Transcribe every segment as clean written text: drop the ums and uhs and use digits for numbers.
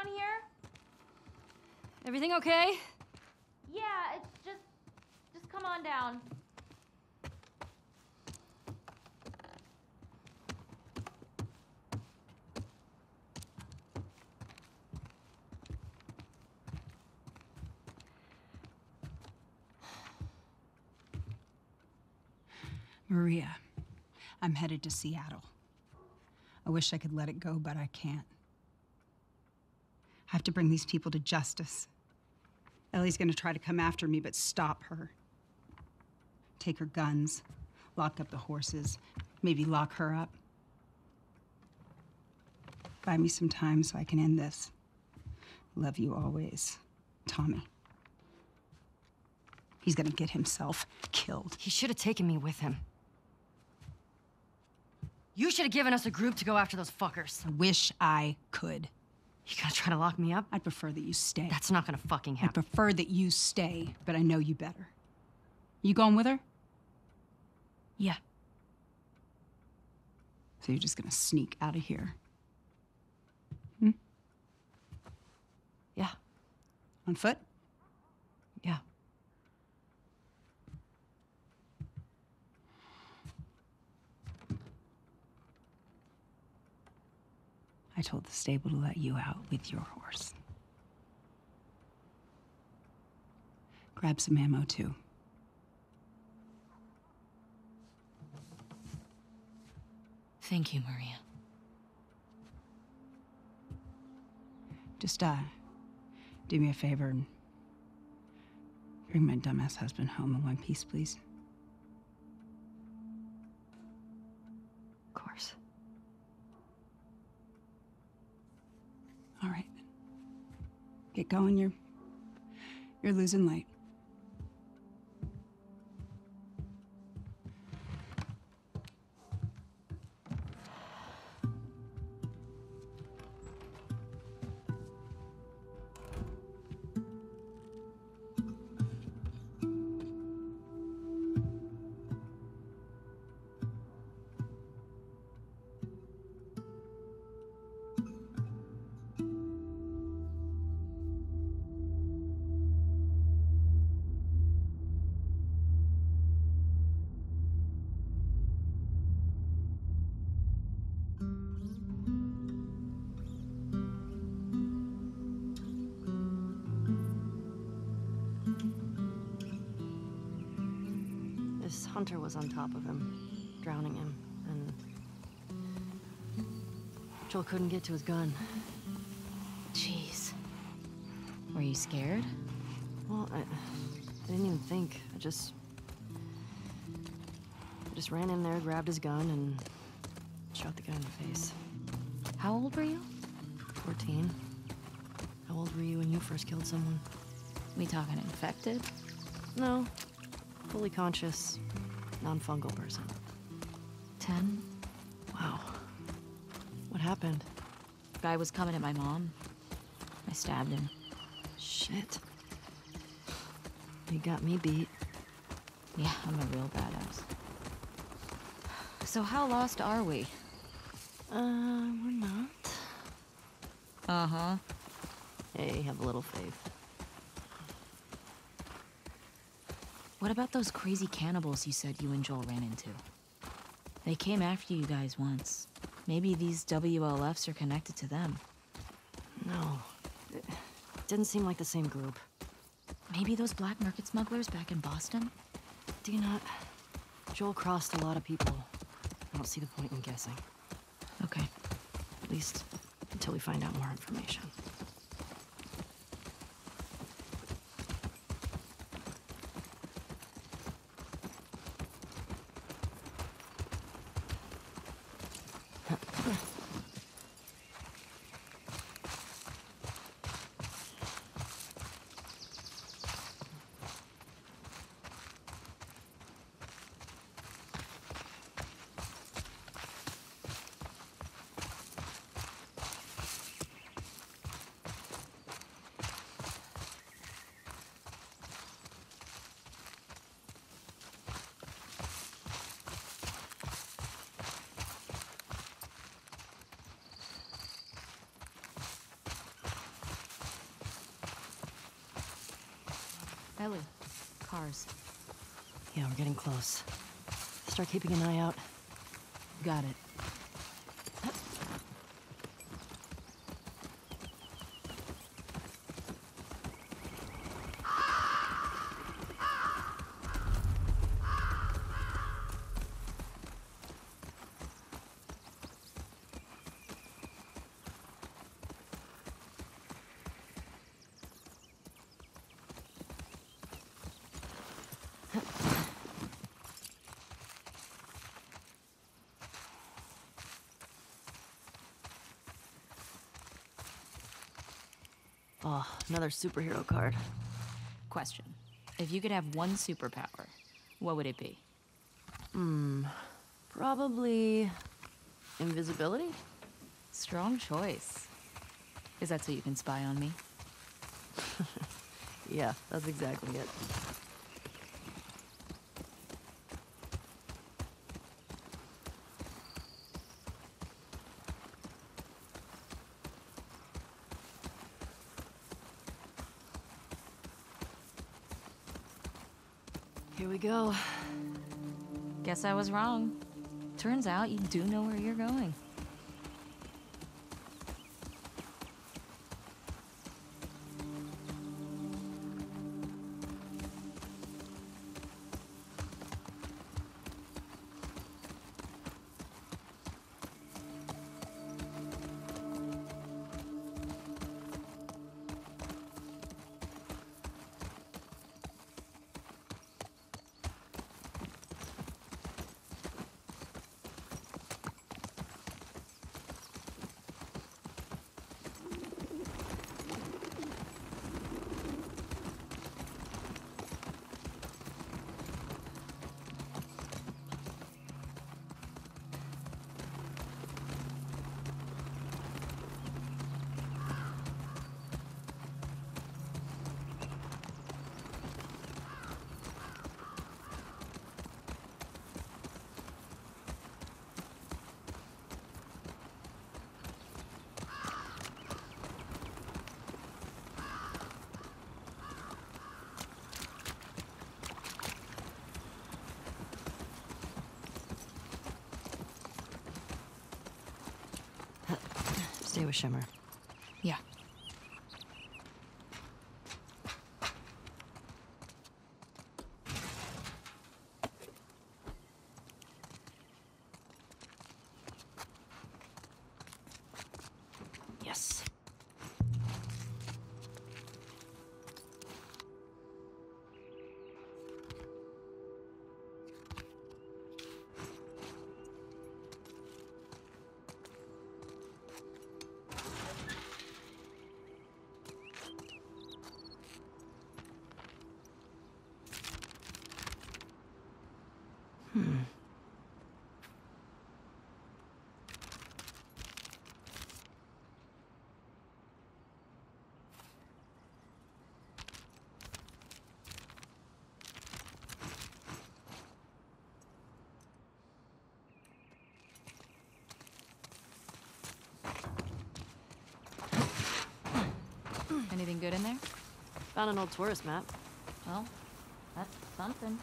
down here? Everything okay? Yeah, it's just come on down. Maria, I'm headed to Seattle. I wish I could let it go, but I can't. I have to bring these people to justice. Ellie's gonna try to come after me, but stop her. Take her guns, lock up the horses, maybe lock her up. Buy me some time so I can end this. Love you always, Tommy. He's gonna get himself killed. He should have taken me with him. You should have given us a group to go after those fuckers. I wish I could. You gonna try to lock me up? I'd prefer that you stay. That's not gonna fucking I happen. prefer that you stay, but I know you better. You going with her? Yeah. So you're just gonna sneak out of here? Yeah. On foot? Yeah. I told the stable to let you out with your horse. Grab some ammo, too. Thank you, Maria. Just, do me a favor and bring my dumbass husband home in one piece, please. Of course. All right. Get going, you're losing light. This hunter was on top of him, drowning him, and Joel couldn't get to his gun. Jeez. Were you scared? Well, I didn't even think. I just ran in there, grabbed his gun, and shot the guy in the face. How old were you? 14. How old were you when you first killed someone? We talking infected? No. Fully conscious, non-fungal person. 10? Wow. What happened? Guy was coming at my mom. I stabbed him. Shit. You got me beat. Yeah, I'm a real badass. So how lost are we? We're not. Uh-huh. Hey, have a little faith. What about those crazy cannibals you said you and Joel ran into? They came after you guys once. Maybe these WLFs are connected to them. No. It didn't seem like the same group. Maybe those black market smugglers back in Boston? Do you not? Joel crossed a lot of people. I don't see the point in guessing. Okay. At least until we find out more information. Ellie, cars. Yeah, we're getting close. Start keeping an eye out. Got it. Oh, another superhero card. Question. If you could have one superpower, what would it be? Probably invisibility? Strong choice. Is that so you can spy on me? Yeah, that's exactly it. Here we go. Guess I was wrong. Turns out you do know where you're going. Stay with Shimmer. Yeah. Yes. Anything good in there? Found an old tourist map. Well, that's something.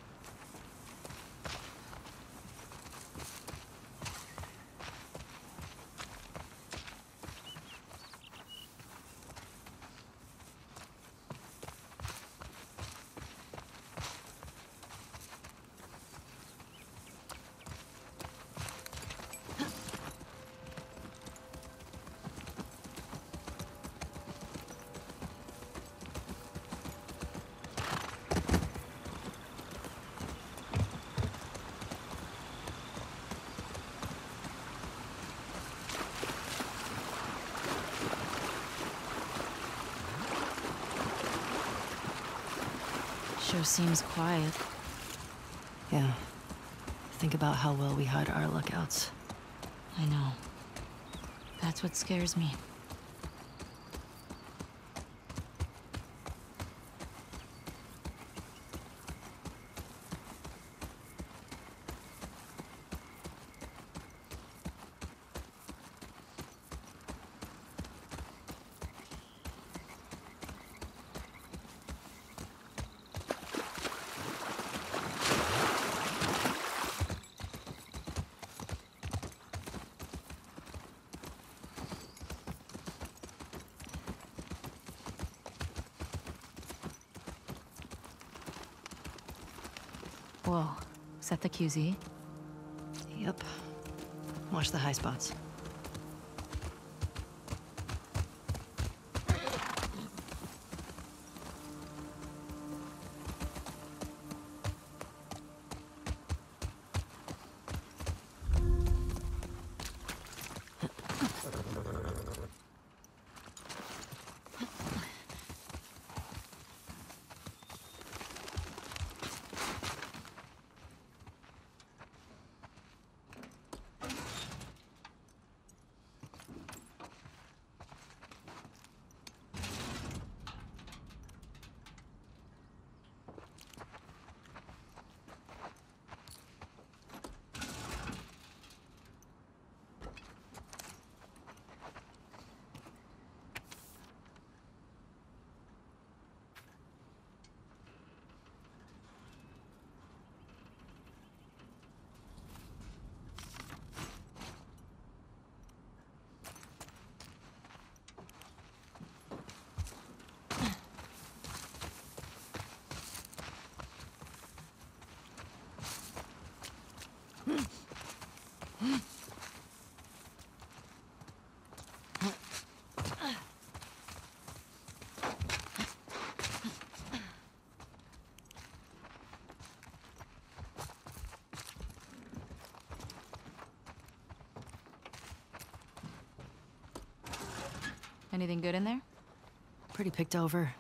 Sure seems quiet. Yeah. Think about how well we hide our lookouts. I know. That's what scares me. Whoa. Is that the QZ? Yep. Watch the high spots. Anything good in there? Pretty picked over.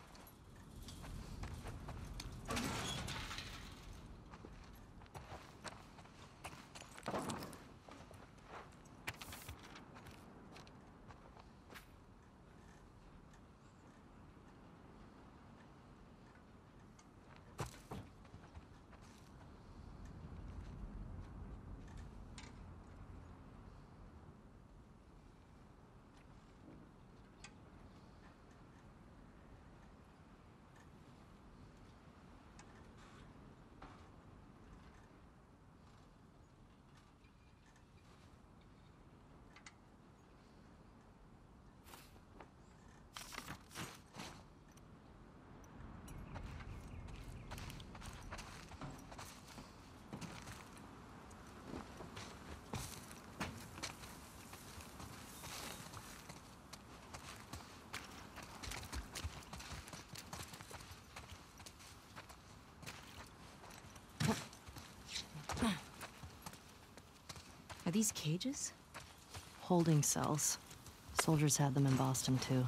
Are these cages? Holding cells. Soldiers had them in Boston, too.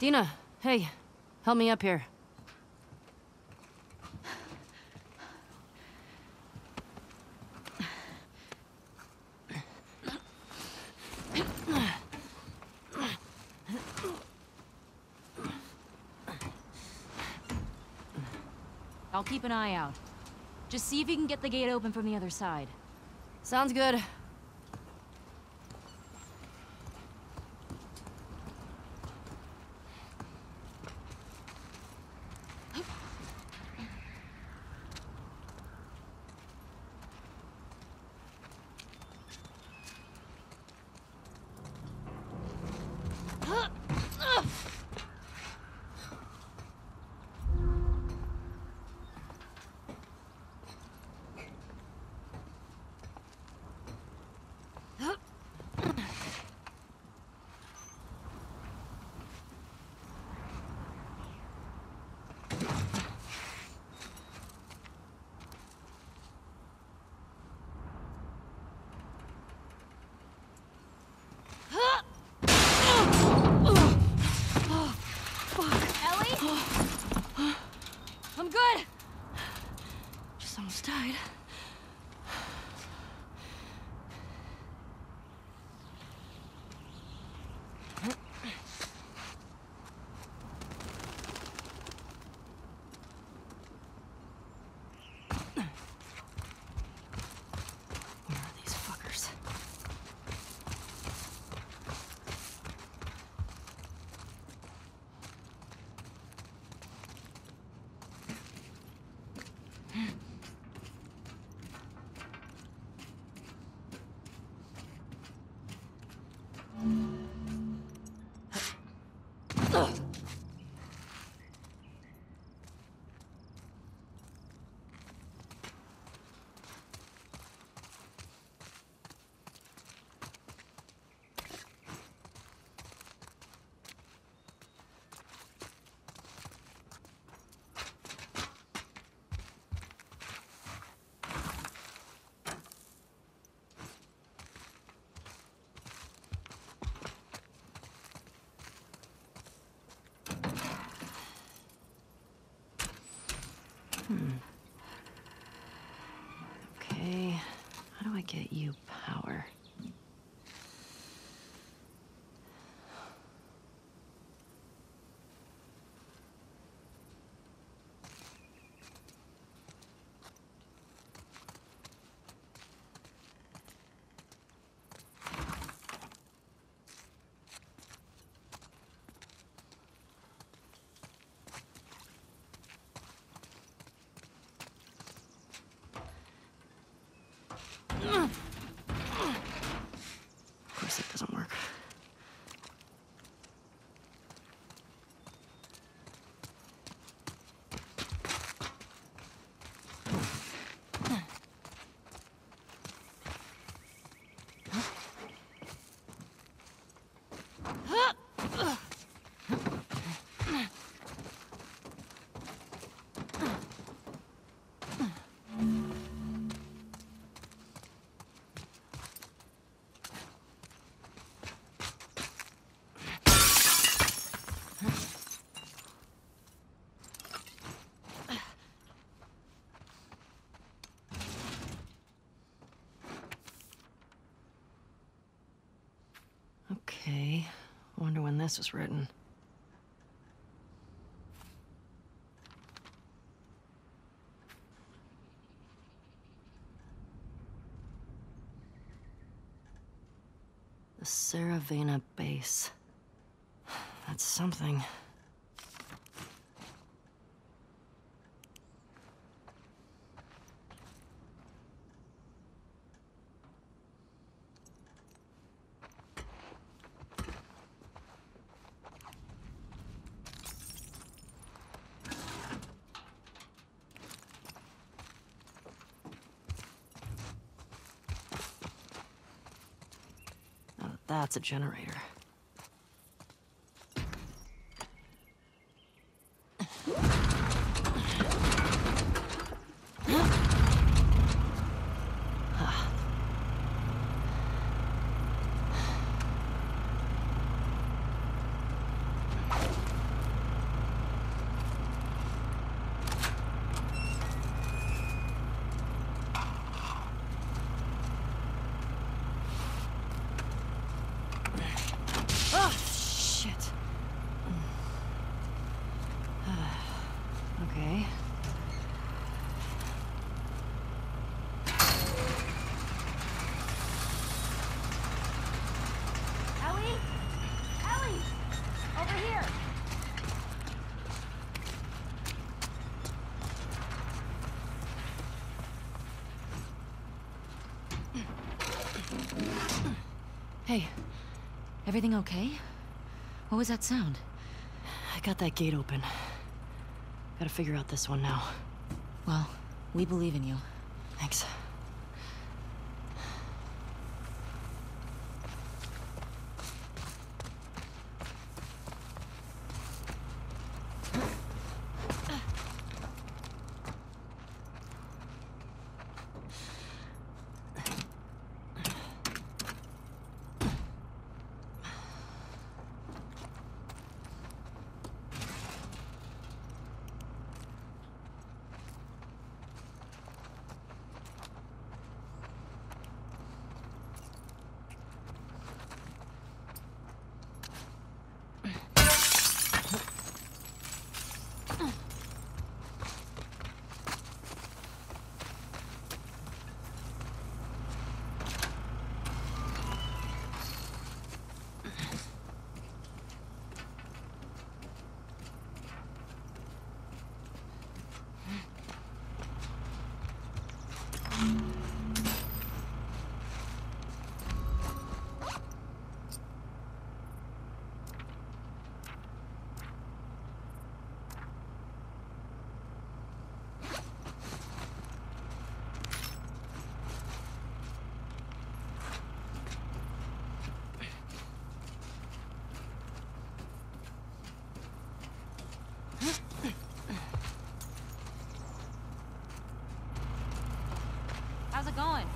Dina, hey, help me up here. I'll keep an eye out. Just see if you can get the gate open from the other side. Sounds good. I'm good! Just almost died. Where are these fuckers? Okay, how do I get you power? Of course it doesn't work. Okay, wonder when this was written. The Saravena base. That's something. Now that's a generator. Hey, everything okay? What was that sound? I got that gate open. Gotta figure out this one now. Well, we believe in you. Thanks. How's it going?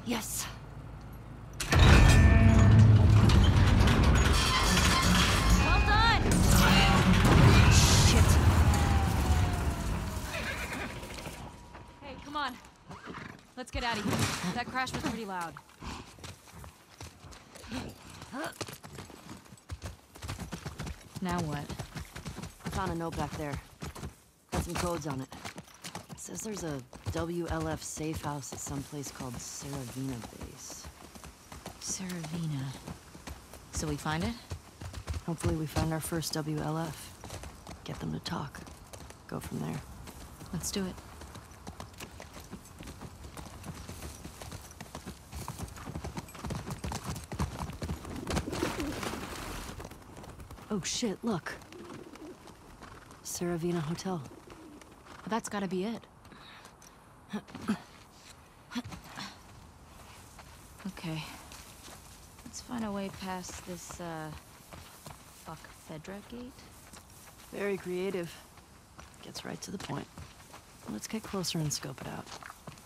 Yes. Well done! Shit. Hey, come on. Let's get out of here. That crash was pretty loud. Now what? I found a note back there. Got some codes on it. It says there's a WLF safe house at some place called Saravina Base. Saravina. So we find it? Hopefully we find our first WLF. Get them to talk. Go from there. Let's do it. Oh shit, look. Saravina Hotel. That's gotta be it. Okay. Let's find a way past this, fuck Fedra gate? Very creative. Gets right to the point. Let's get closer and scope it out.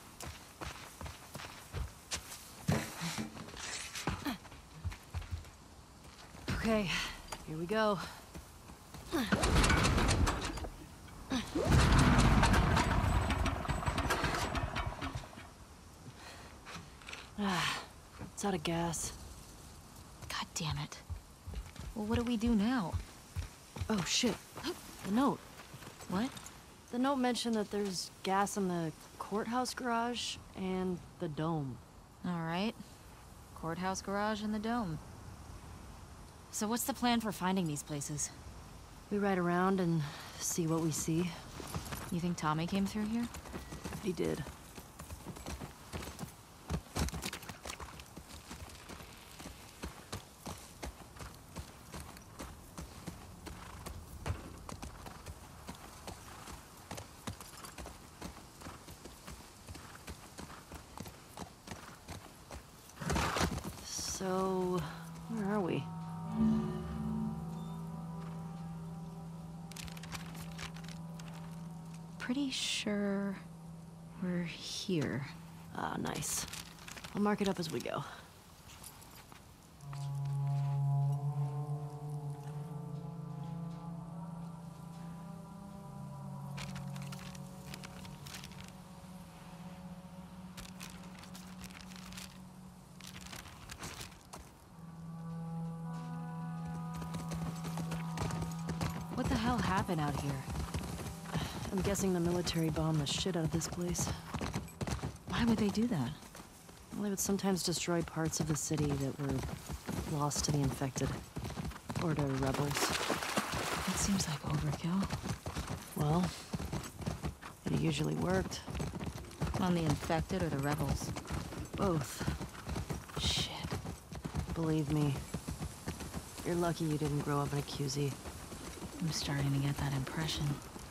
Okay, here we go. It's out of gas. God damn it. Well, what do we do now? Oh shit. The note. What? The note mentioned that there's gas in the courthouse garage and the dome. All right. Courthouse garage and the dome. So what's the plan for finding these places? We ride around and see what we see. You think Tommy came through here? He did. So, where are we? Pretty sure we're here. Ah, nice. I'll mark it up as we go. What the hell happened out here? I'm guessing the military bombed the shit out of this place. Why would they do that? Well, they would sometimes destroy parts of the city that were lost to the infected. Or to rebels. That seems like overkill. Well, it usually worked. On the infected or the rebels? Both. Shit. Believe me. You're lucky you didn't grow up in a QZ. I'm starting to get that impression.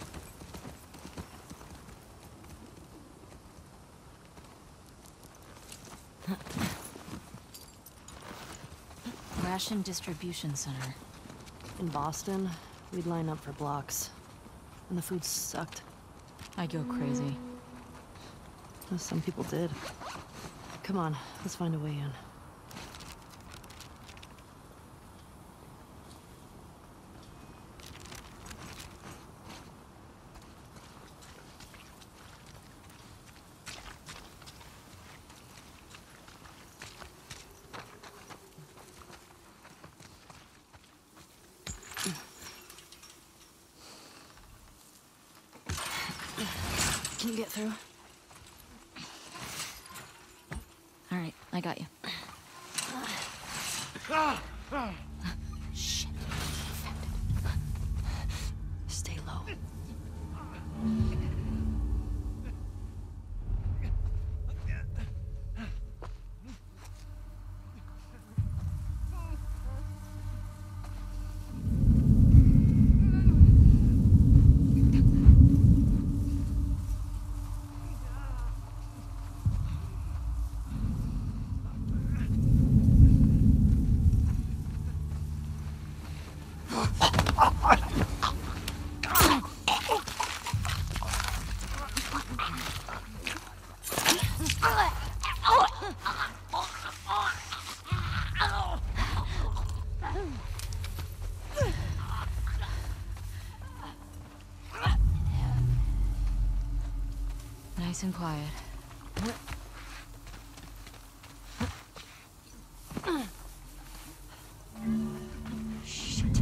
Ration Distribution Center. In Boston, we'd line up for blocks. And the food sucked. I go crazy. Well, some people did. Come on, let's find a way in. Can you get through? All right, I got you. Shit. Stay low. Nice and quiet. Shit.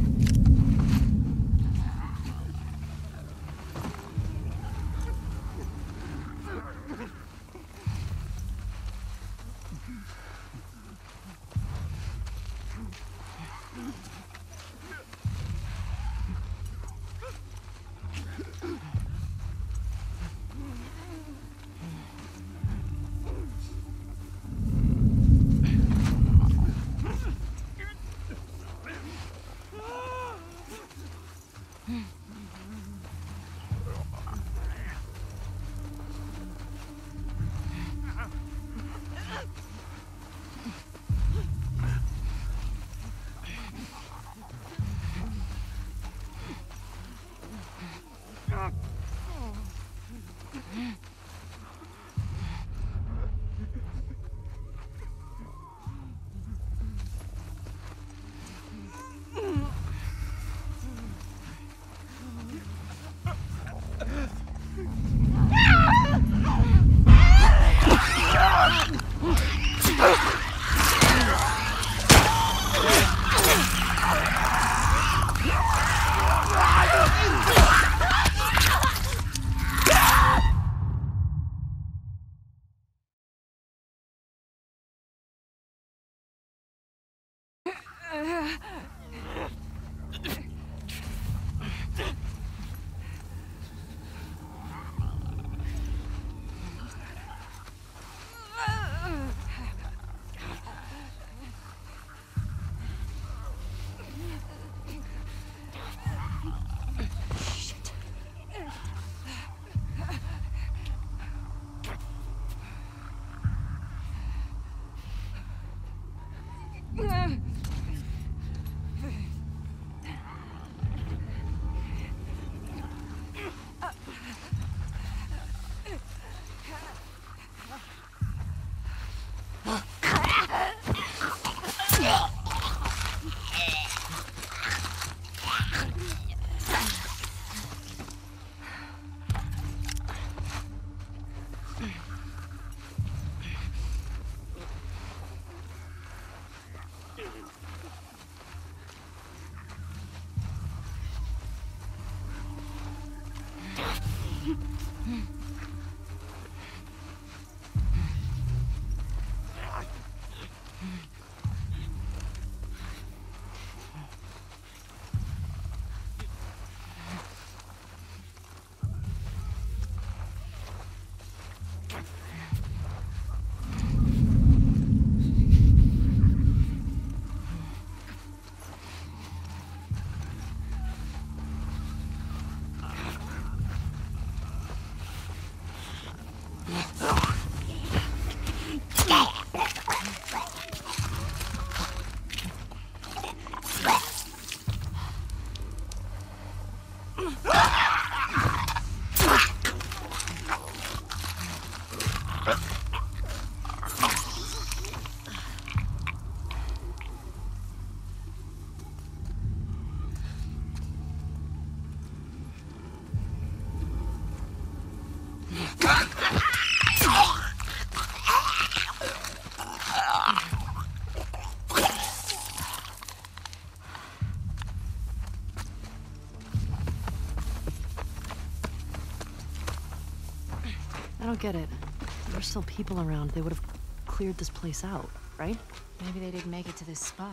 I don't get it. If there were still people around, they would have cleared this place out, right? Maybe they didn't make it to this spot.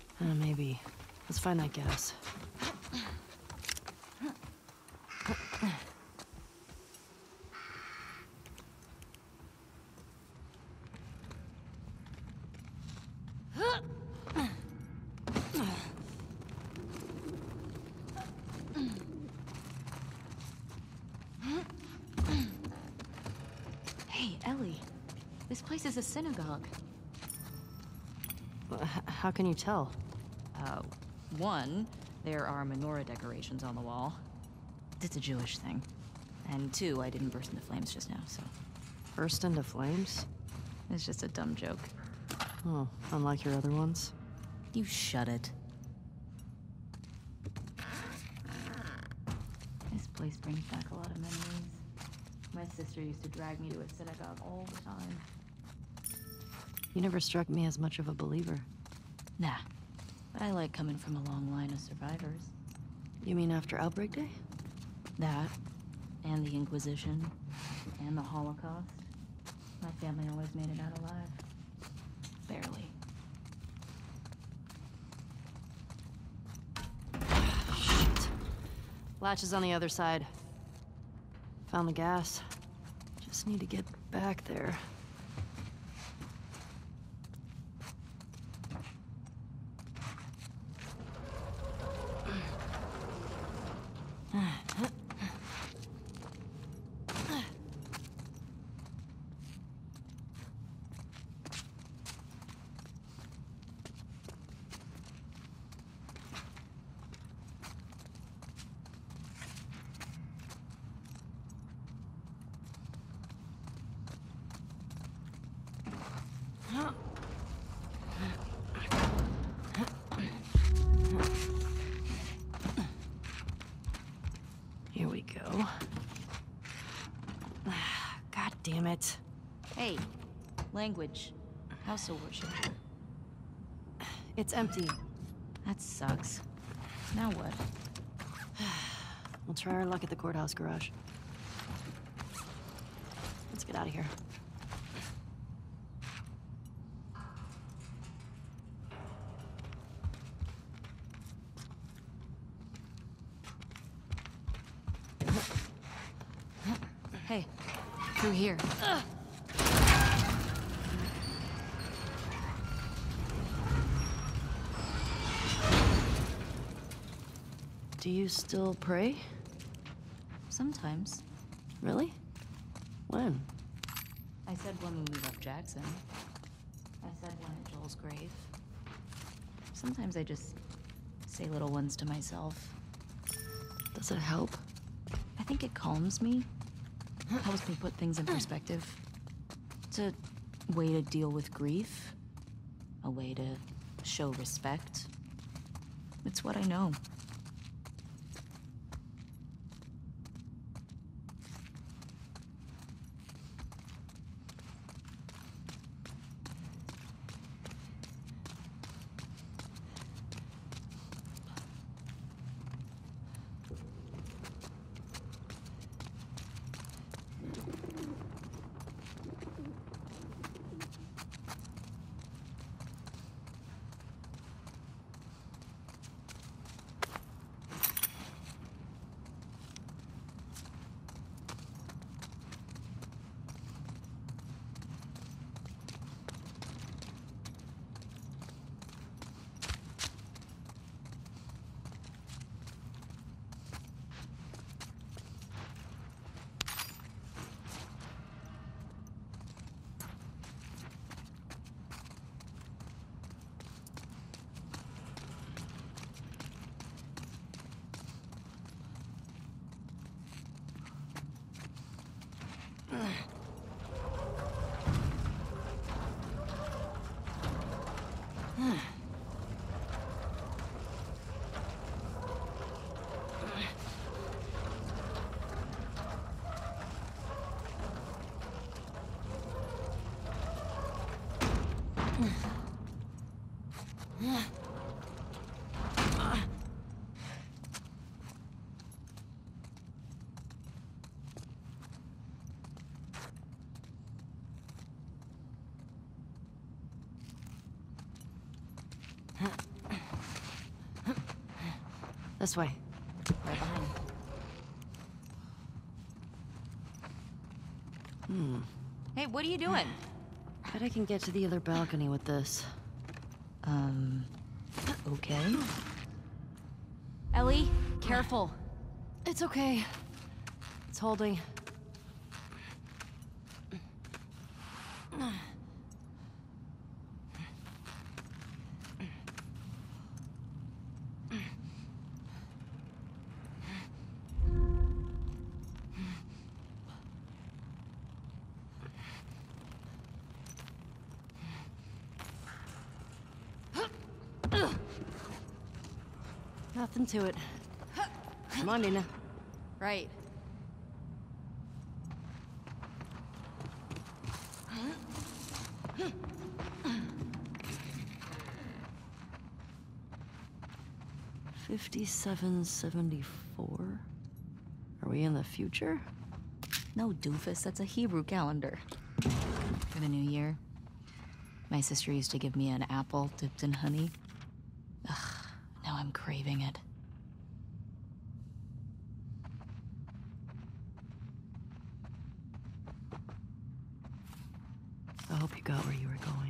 Maybe. Let's find that gas. Hey, Ellie. This place is a synagogue. How can you tell? One, there are menorah decorations on the wall. It's a Jewish thing. And two, I didn't burst into flames just now, so... Burst into flames? It's just a dumb joke. Oh, unlike your other ones? You shut it. This place brings back a lot of memories. My sister used to drag me to a synagogue all the time. You never struck me as much of a believer. Nah, but I like coming from a long line of survivors. You mean after Outbreak Day? That, and the Inquisition, and the Holocaust. My family always made it out alive. Barely. Shit. Latch is on the other side. Found the gas. Just need to get back there. Here we go. God damn it. Hey, language. House of worship. It's empty. That sucks. Now what? We'll try our luck at the courthouse garage. Let's get out of here. Hey, through here. Do you still pray? Sometimes. Really? When? I said when we left Jackson. I said one at Joel's grave. Sometimes I just say little ones to myself. Does it help? I think it calms me. Helps me put things in perspective. It's a way to deal with grief. A way to show respect. It's what I know. This way. Right behind. Hey, what are you doing? Bet I can get to the other balcony with this. Okay. Ellie, careful. It's okay. It's holding. Nothing to it. Come on, Nina. Right. $57.74? Are we in the future? No, doofus, that's a Hebrew calendar. For the new year, my sister used to give me an apple dipped in honey. Ugh, now I'm craving it. I hope you got where you were going.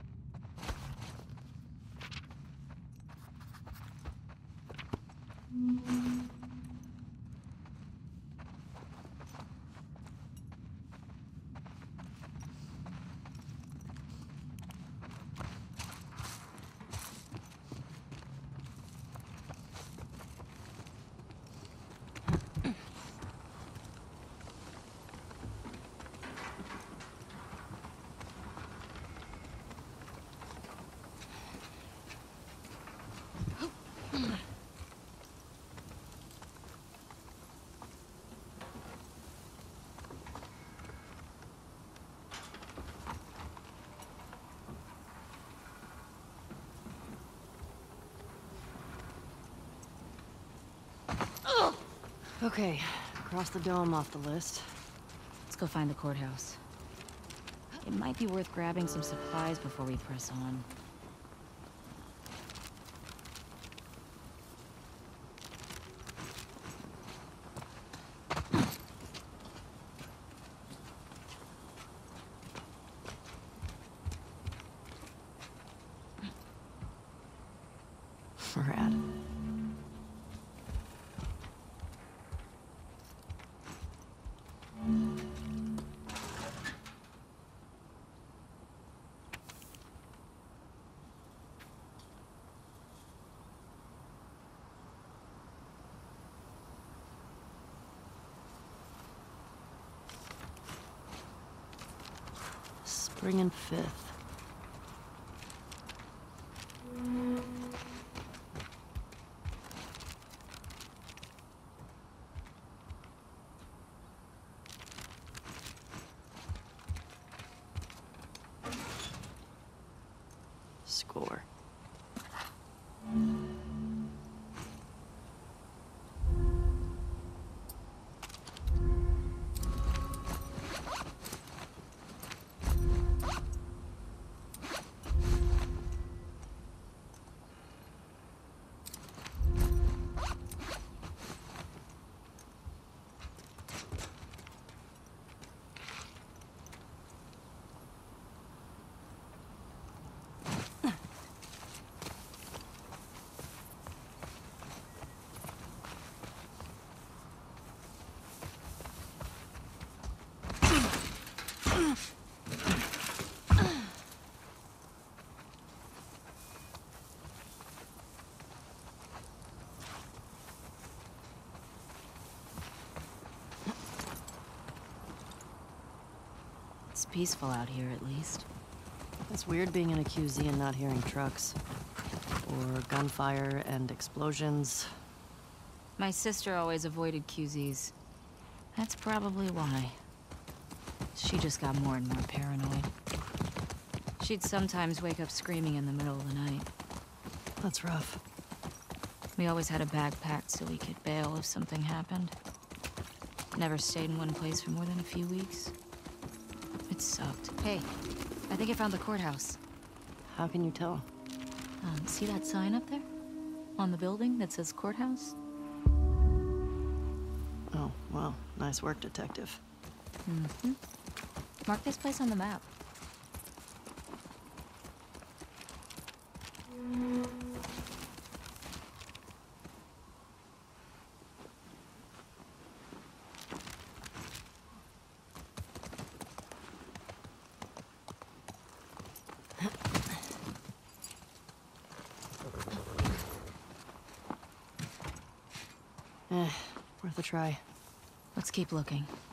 Okay, cross the dome off the list. Let's go find the courthouse. It might be worth grabbing some supplies before we press on. Rad. Spring and Fifth. Score. It's peaceful out here, at least. It's weird being in a QZ and not hearing trucks. Or gunfire and explosions. My sister always avoided QZs. That's probably why. She just got more and more paranoid. She'd sometimes wake up screaming in the middle of the night. That's rough. We always had a bag packed so we could bail if something happened. Never stayed in one place for more than a few weeks. It sucked. Hey, I think I found the courthouse. How can you tell? See that sign up there? On the building that says courthouse? Oh, well, nice work, detective. Mm-hmm. Mark this place on the map. Worth a try. Let's keep looking.